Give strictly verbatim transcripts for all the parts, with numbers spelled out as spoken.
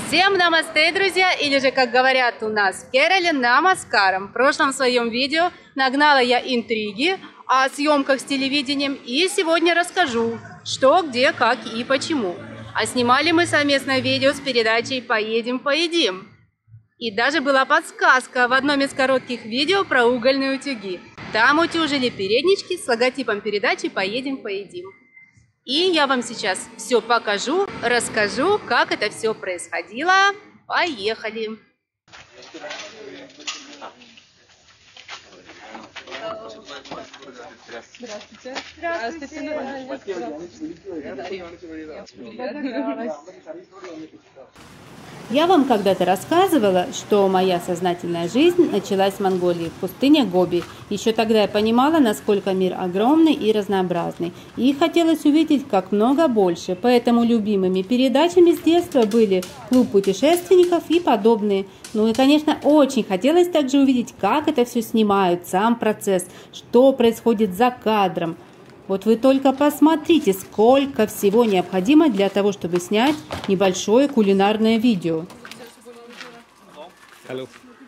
Всем намасте, друзья, или же, как говорят у нас в Керале, намаскарам. В прошлом своем видео нагнала я интриги о съемках с телевидением, и сегодня расскажу, что, где, как и почему. А снимали мы совместное видео с передачей «Поедем, поедим». И даже была подсказка в одном из коротких видео про угольные утюги. Там утюжили переднички с логотипом передачи «Поедем, поедим». И я вам сейчас все покажу, расскажу, как это все происходило. Поехали! Здравствуйте. Здравствуйте. Я вам когда-то рассказывала, что моя сознательная жизнь началась в Монголии, в пустыне Гоби. Еще тогда я понимала, насколько мир огромный и разнообразный. И хотелось увидеть как много больше. Поэтому любимыми передачами с детства были «Клуб путешественников» и подобные. Ну и, конечно, очень хотелось также увидеть, как это все снимают, сам процесс, что происходит за кадром. Вот вы только посмотрите, сколько всего необходимо для того, чтобы снять небольшое кулинарное видео. Hello.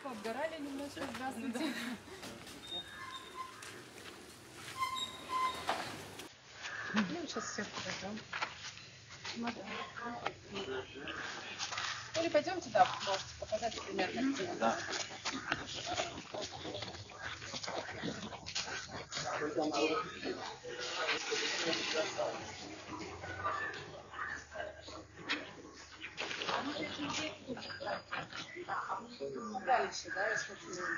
Сейчас всех подождем. Или пойдемте, да, можете показать примерно где. Да. Дальше, да, если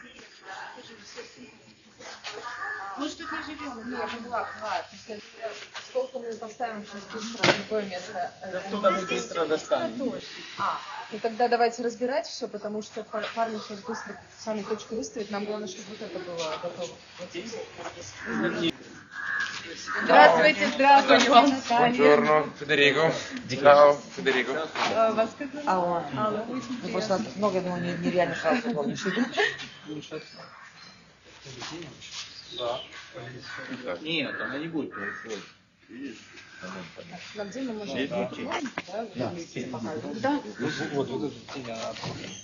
мы же тут не живем. Нет, ну ладно, ладно. Сколько мы поставим сейчас быстро в другое место? Да туда мы быстро достанем. А, и тогда давайте разбирать все, потому что парни сейчас быстро сами точку выставят. Нам главное, чтобы вот это было готово. Здравствуйте, здравствуйте. Buongiorno, Federico. Ciao, Federico. Вас как зовут? Алла. Алла, очень Ну, просто много, но нереально сразу помнишь. Да. Нет, она не будет происходить. А где мы можем? Да. Да. Вот, вот эту тень она.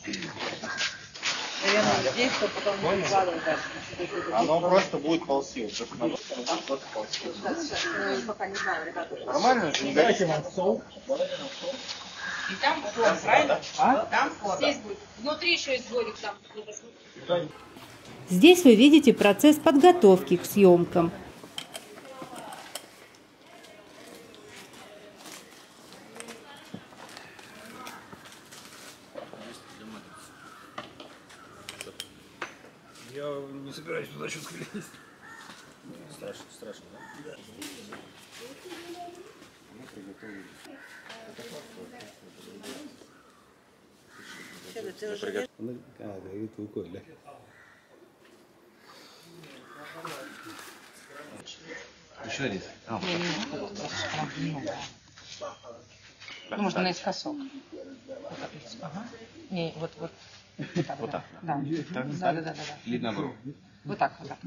Наверное, здесь, то потом не вкладывать. Оно просто будет ползти. Вот ползти. Да, сейчас, ну, пока не знаю, ребята. Нормально? Не дайте вам соус. И там фон, правильно? А? Там фон. Здесь будет. Внутри еще есть дворик там. Здесь вы видите процесс подготовки к съемкам. Я не собираюсь туда четко лезть. Страшно, страшно, да? Да. Еще один. А, Ну, можно наискосок. Вот так. Ага. Не, вот, вот. Вот так. Вот так. Да. Да, да, да, да, да. Или наоборот. Вот так, вот так.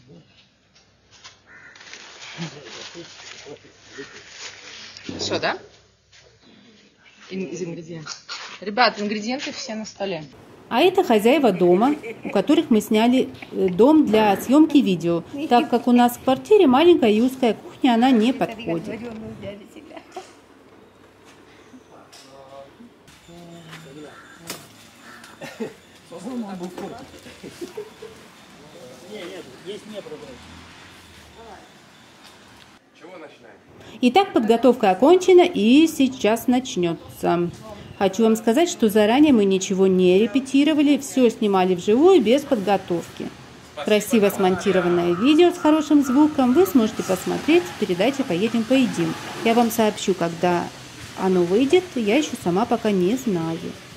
Все, да? Из ингредиентов. Ребят, ингредиенты все на столе. А это хозяева дома, у которых мы сняли дом для съемки видео. Так как у нас в квартире маленькая и узкая кухня, она не подходит. Итак, подготовка окончена и сейчас начнется. Хочу вам сказать, что заранее мы ничего не репетировали, все снимали вживую, без подготовки. Красиво смонтированное видео с хорошим звуком вы сможете посмотреть в передаче «Поедем, поедим». Я вам сообщу, когда оно выйдет, я еще сама пока не знаю.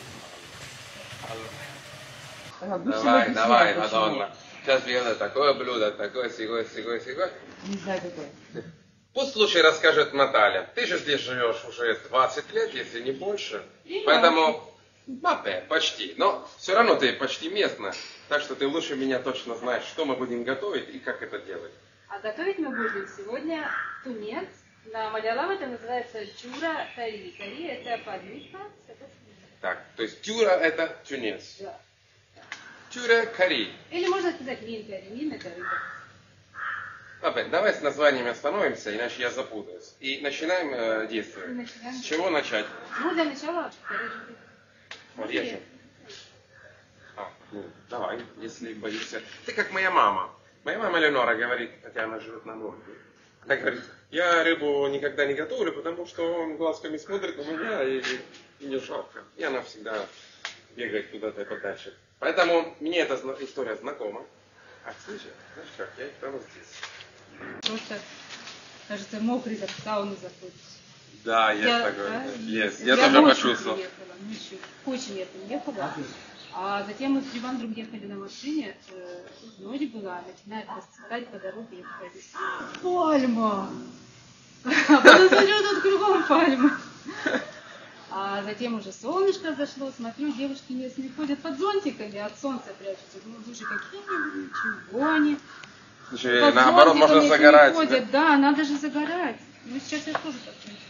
Давай, давай, Мадонна. Сейчас сделаю такое блюдо, такое, сякое, сякое, сякое. Не знаю, какой. Пусть лучше расскажет Наталья. Ты же здесь живешь уже двадцать лет, если не больше. Поэтому, мапе, почти. Но все равно ты почти местная. Так что ты лучше меня точно знаешь, что мы будем готовить и как это делать. А готовить мы будем сегодня тунец. На Малялам это называется чура тари. Тари это подливка. Так, то есть тюра это тюнец. Да. Тюра кари. Или можно сказать мин карри. Мин это рыба. Опять, давай с названиями остановимся, иначе я запутаюсь. И начинаем э, действовать. Начинаем. С чего начать? Ну, для начала порежем. Режем. А, ну, давай, если боишься. Ты как моя мама. Моя мама Ленора говорит, хотя она живет на море. Она говорит, я рыбу никогда не готовлю, потому что он глазками смотрит на меня и, и не жалко. И она всегда бегает куда-то подальше. Поэтому мне эта история знакома. А слушай, знаешь как, я их прямо здесь. Просто, кажется, мокрый, как в сауну заходишь. Да, есть Я- такое. да? Есть. Я, Я тоже ночью почувствовал. приехала, ночью. Очень я приехала. А затем мы с Ривандром ехали на машине. э, Ночь была, начинает расцветать по дороге. Я такая, пальма! А потом смотрю, тут кругом пальма. А затем уже солнышко зашло, смотрю, девушки местные ходят под зонтиками, от солнца прячутся. Думаю, слушай, какие чего они? Слушай, Под наоборот, можно зонтиками загорать. ходят. Да, надо же загорать. Ну, сейчас я тоже так думаю.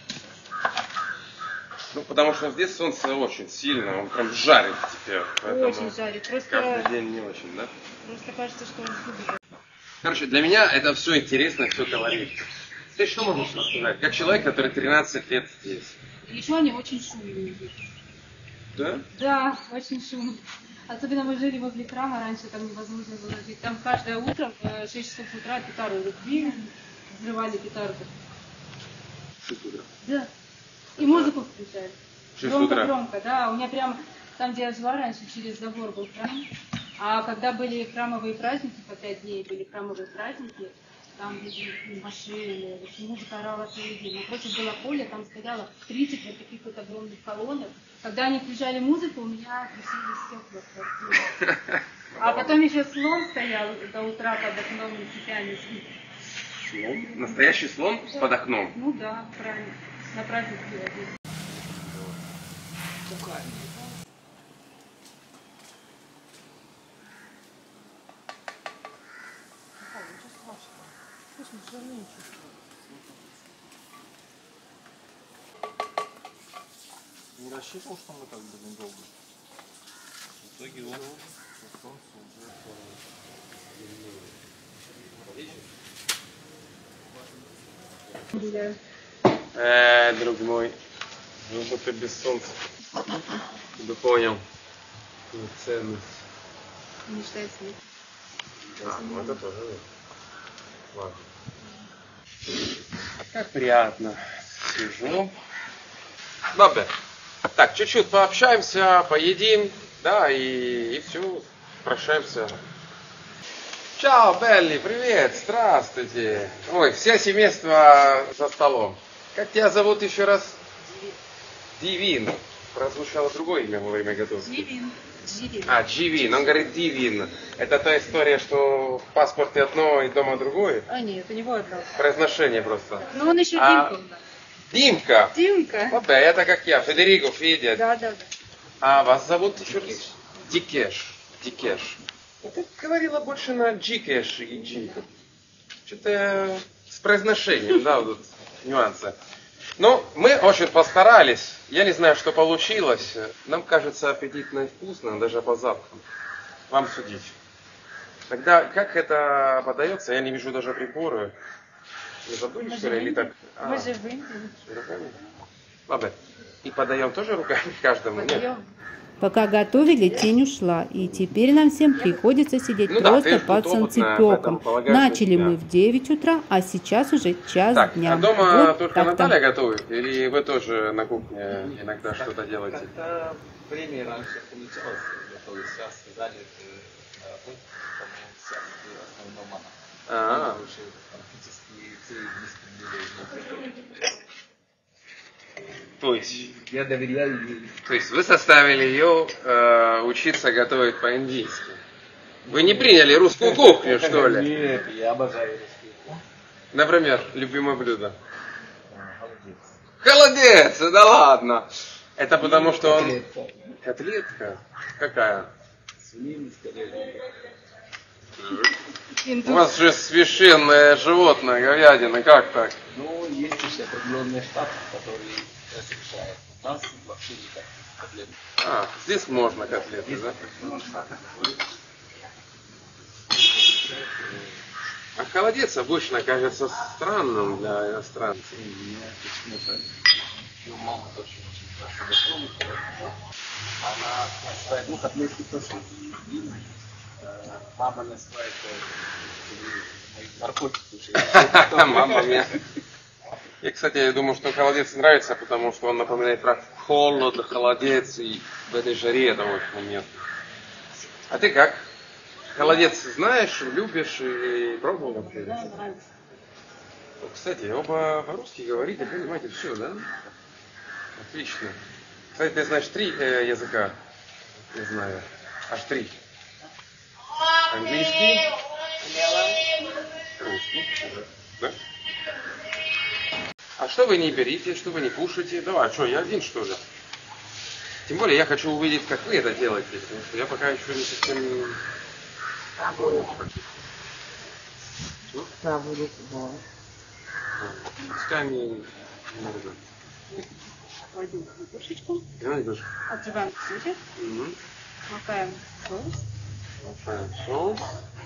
Ну, потому что здесь солнце очень сильно, он прям жарит теперь. Поэтому Очень жарит. Просто, каждый день не очень, да? просто кажется, что он любит. Короче, для меня это все интересно, все колоритно. Ты что можешь рассказать? Как человек, который тринадцать лет здесь. Еще они очень шумные. Да? Да, очень шумные. Особенно мы жили возле храма, раньше там невозможно было жить. Там каждое утро в шесть часов утра петарды били, взрывали петарды. шесть утра. Да. И музыку включали. шесть Громко, утра. громко, да. У меня прямо там, где я жила раньше, через забор был храм. А когда были храмовые праздники, по пять дней были храмовые праздники, там были машины, музыка орала целый день. Напротив было поле, там стояло тридцать вот таких вот огромных колоннок. Когда они включали музыку, у меня красивые стекла в квартире. А потом еще слон стоял до утра под окном, не сипями. Слон? Настоящий слон под окном. Ну да, правильно. На праздник приводили. Не рассчитывал, что мы так будем долго. В итоге он по солнцу уже Э, друг мой, ну что ты без солнца. Ты бы понял какую ценность. Мечтает снег. А, ну это тоже ладно. Как приятно. Сижу. Бабе. Так, чуть-чуть пообщаемся, поедим, да, и, и все, прощаемся. Чао, Белли, привет, здравствуйте. Ой, все семейство за столом. Как тебя зовут еще раз? Дивин. Прозвучало другое имя во время готовки. Дивин. Дивин. А, Дживин, он говорит Дивин. Это та история, что в паспорте одно и дома другое? А нет, у него одно. Произношение просто. Но он еще А, Димка у нас. Димка. Димка. Опа, это как я, Федерико, Федя. Да, да, да. А вас зовут еще раз? Дикеш. Дикеш. Ты говорила больше на Джикеш и Джинка. Что-то с произношением, да, вот тут нюансы. Ну, мы очень постарались. Я не знаю, что получилось. Нам кажется аппетитно и вкусно, даже по запаху. Вам судить. Тогда, как это подается, я не вижу даже приборы. Не забыли, Мы что же ли, или в так? Индии. А, Мы же в Индии. руками? Ладно. И подаем тоже руками каждому? Нет? Подаем. Пока готовили, тень ушла, и теперь нам всем приходится сидеть Ну да, просто ты под тут опытная, солнцепеком. поэтому полагаюсь на Начали тебя. мы в девять утра, а сейчас уже час Так, дня. а дома Вот только так-то. Наталья готовит? Или вы тоже на кухне иногда что-то делаете? как-то время раньше получалось готовить, сейчас занят работой, поэтому сейчас в основном она. А, Она уже практически целый десять недель. то есть, Я доверяю ей. то есть вы заставили ее э, учиться готовить по-индийски? Вы не приняли русскую кухню, что ли? Нет, я обожаю русский. Например, любимое блюдо? Холодец. Холодец, да ладно. Это потому что он... Котлетка. Котлетка? Какая? Свинина с котлеткой. У вас же священное животное, говядина, как так? Ну, есть еще определенные штаты, которые разрешают. У нас вообще никак. А, здесь можно котлеты, да? А холодец обычно кажется странным для иностранцев. Мама тоже очень хорошо готовит. Она называет, ну, котлетки тоже. Мама называет наркотики. Мама мia. И, кстати, я думаю, что холодец нравится, потому что он напоминает про холод, холодец, и в этой жаре это очень уместно. А ты как? Холодец знаешь, любишь и пробовал вообще? Да, нравится. Кстати, оба по-русски говорите, понимаете все, да? Отлично. Кстати, ты знаешь три э, языка? Не знаю. Аж три. Английский. Русский. Да? А что вы не берите, что вы не кушаете? Давай, что, я один, что ли? Тем более, я хочу увидеть, как вы это делаете. Потому что я пока еще не совсем понял. Правую руку, да. Пускай они не нужны. Кладем картошечку, Я не вижу. отжимаем кусочек, Угу. макаем соус. Соус.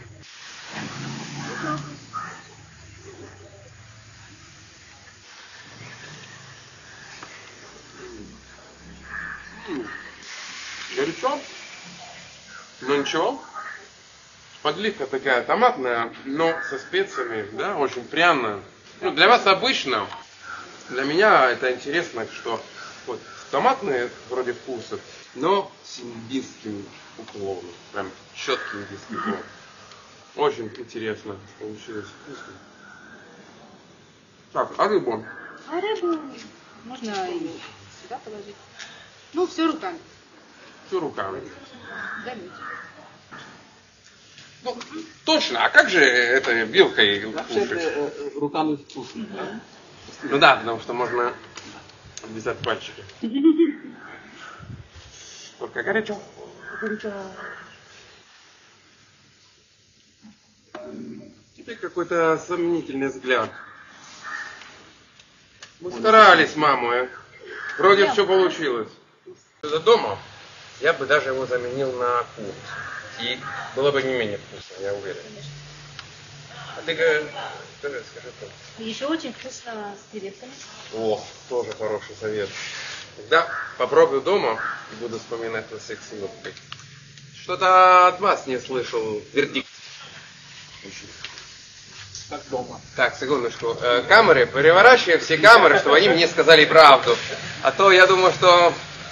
Горячо, но ничего. Подливка такая томатная, но со специями, да, очень пряная. Ну, для вас обычно, для меня это интересно, что вот томатные вроде вкусы, но с индийским уклоном, прям четкий индийский уклон. Очень интересно получилось, вкусно. Так, а рыбу? А рыбу можно и сюда положить. Ну, все руками. Все руками. Залить. Ну, точно, а как же это вилкой Вообще кушать? это руками вкусно, да? Ну да, потому что можно обвязать пальчики. Только горячо. Горячо. Теперь какой-то сомнительный взгляд. Мы старались, мама. Вроде все получилось. За дома я бы даже его заменил на курицу. И было бы не менее вкусно, я уверен. А ты говоришь, скажи, скажи кто. Еще очень вкусно с креветками. О, тоже хороший совет. Когда попробую дома и буду вспоминать на всех синоптиках. Что-то от вас не слышал вердикт. Как дома. Так, секундочку. Э, камеры, переворачиваем все камеры, чтобы они мне сказали правду. А то я думаю, что...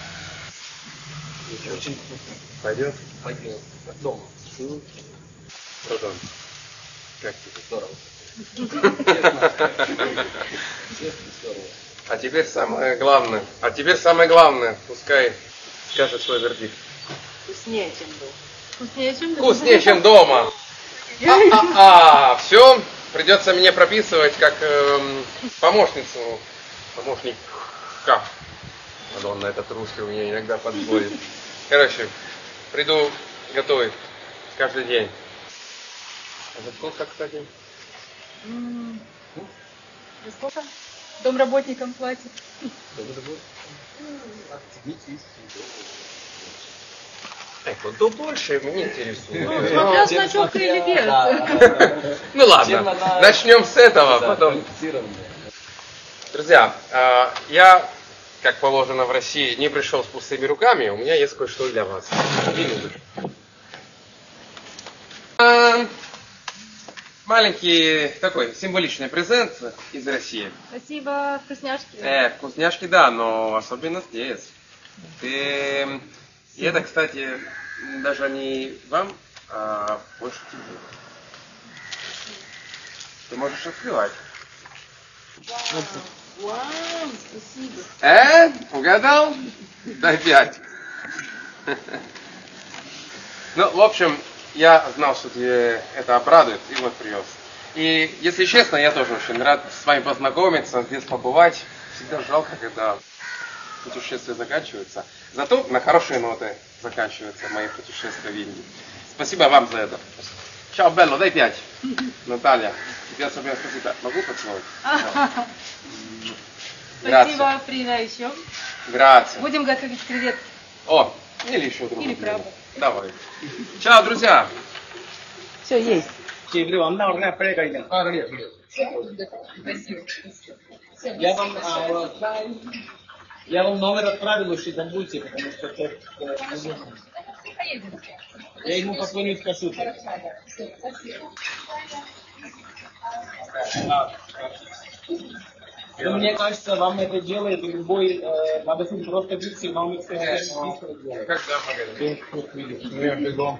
Очень вкусно. Пойдет? Пойдет. Как дома. Что там? Как тебе? Здорово. Честно. Честно, здорово. А теперь самое главное. А теперь самое главное. Пускай скажет свой вердикт. Вкуснее, чем был. Вкуснее, чем Вкуснее, чем дома. А-а-а, все, придется мне прописывать как эм, помощницу, помощника. Мадонна, этот русский у меня иногда подводит. Короче, приду готовить каждый день. А за сколько, кстати? За сколько? Домработникам платят. Эх, вот то больше меня интересует. Ну, смотря с ночевкой или без. Ну ладно, начнем с этого, потом... Друзья, э, я, как положено в России, не пришел с пустыми руками, у меня есть кое-что для вас. Э, Маленький такой символичный презент из России. Спасибо, вкусняшки. Э, вкусняшки, да, но особенно здесь. Ты... И это, кстати, даже не вам, а больше тебе. Ты можешь открывать. Вау, спасибо. Э? Угадал? Дай пять. Ну, в общем, я знал, что тебе это обрадует, и вот привез. И, если честно, я тоже очень рад с вами познакомиться, здесь побывать. Всегда жалко, когда путешествия заканчиваются. Зато на хорошие ноты заканчиваются мои путешествия в Индии. Спасибо вам за это. Чао, Белло, дай пять. Наталья, тебе особенно спасибо. Могу поцеловать? Спасибо, Фрида, еще. Грация. Будем готовить креветки. О, или еще другую. Или краба. Давай. Чао, друзья. Все, есть. Я вам, а, я вам номер отправил, если забудьте, потому что это, я ему позвоню и скажу. И мне кажется, вам это делает любой э, магазин, просто видите, вам это быстро делает. Когда магазин?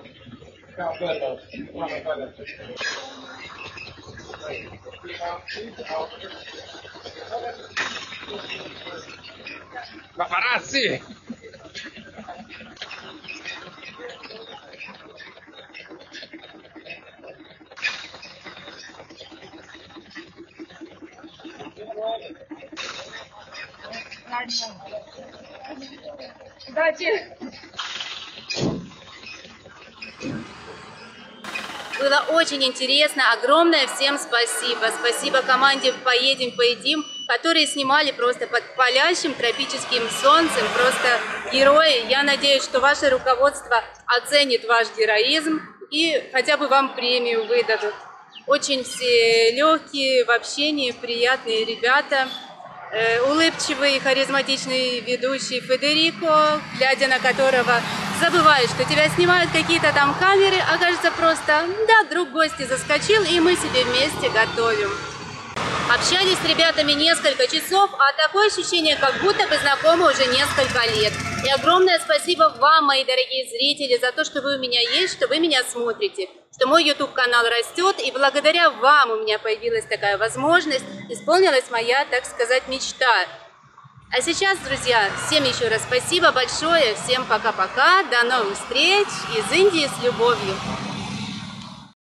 Папарацци! Было очень интересно. Огромное всем спасибо. Спасибо команде «Поедем, поедим», которые снимали просто под палящим тропическим солнцем. Просто герои. Я надеюсь, что ваше руководство оценит ваш героизм и хотя бы вам премию выдадут. Очень все легкие в общении, приятные ребята. Э, улыбчивый, харизматичный ведущий Федерико, глядя на которого забываешь, что тебя снимают какие-то там камеры, а кажется просто, да, друг гости заскочил, и мы себе вместе готовим. Общались с ребятами несколько часов, а такое ощущение, как будто бы знакомы уже несколько лет. И огромное спасибо вам, мои дорогие зрители, за то, что вы у меня есть, что вы меня смотрите, что мой YouTube-канал растет, и благодаря вам у меня появилась такая возможность, исполнилась моя, так сказать, мечта. А сейчас, друзья, всем еще раз спасибо большое, всем пока-пока, до новых встреч, из Индии с любовью.